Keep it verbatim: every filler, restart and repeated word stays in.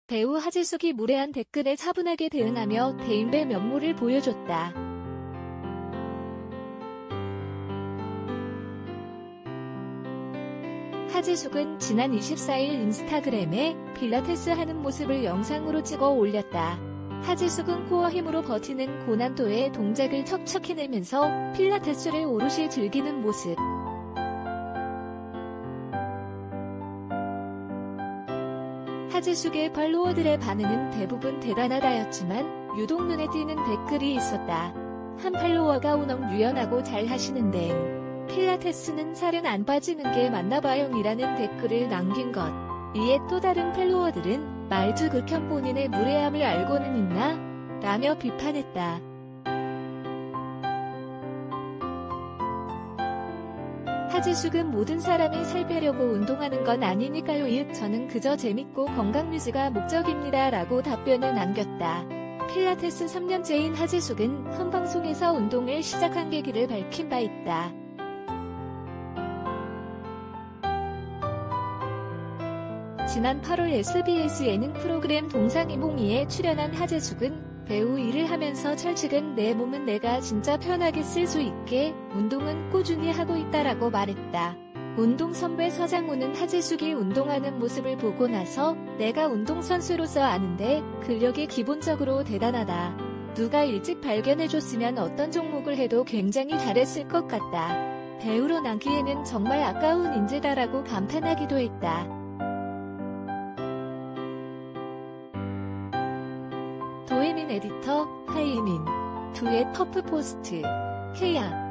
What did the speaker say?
배우 하지숙이 무례한 댓글에 차분하게 대응하며 대인배 면모를 보여줬다. 하지숙은 지난 이십사일 인스타그램에 필라테스 하는 모습을 영상으로 찍어 올렸다. 하지숙은 코어 힘으로 버티는 고난도의 동작을 척척 해내면서 필라테스를 오롯이 즐기는 모습. 하지숙의 팔로워들의 반응은 대부분 대단하다였지만 유독 눈에 띄는 댓글이 있었다. 한 팔로워가 "오넘 유연하고 잘 하시는데 필라테스는 살은 안 빠지는 게 맞나봐요이라는 댓글을 남긴 것. 이에 또 다른 팔로워들은 "말투 극혐, 본인의 무례함을 알고는 있나?" 라며 비판했다. 하지숙은 "모든 사람이 살 빼려고 운동하는 건 아니니까요. 이윽 저는 그저 재밌고 건강 유지가 목적입니다. 라고 답변을 남겼다. 필라테스 삼 년째인 하지숙은 현 방송에서 운동을 시작한 계기를 밝힌 바 있다. 지난 팔월 에스비에스 예능 프로그램 동상이몽이에 출연한 하지숙은 배우 일을 하면서 철칙은 "내 몸은 내가 진짜 편하게 쓸 수 있게 운동은 꾸준히 하고 있다라고 말했다. 운동선배 서장훈은 하지숙이 운동하는 모습을 보고 나서 "내가 운동선수로서 아는데 근력이 기본적으로 대단하다. 누가 일찍 발견해줬으면 어떤 종목을 해도 굉장히 잘했을 것 같다. 배우로 남기에는 정말 아까운 인재다라고 감탄하기도 했다. 도혜민 에디터, 하이민. 두의 터프포스트. 케이아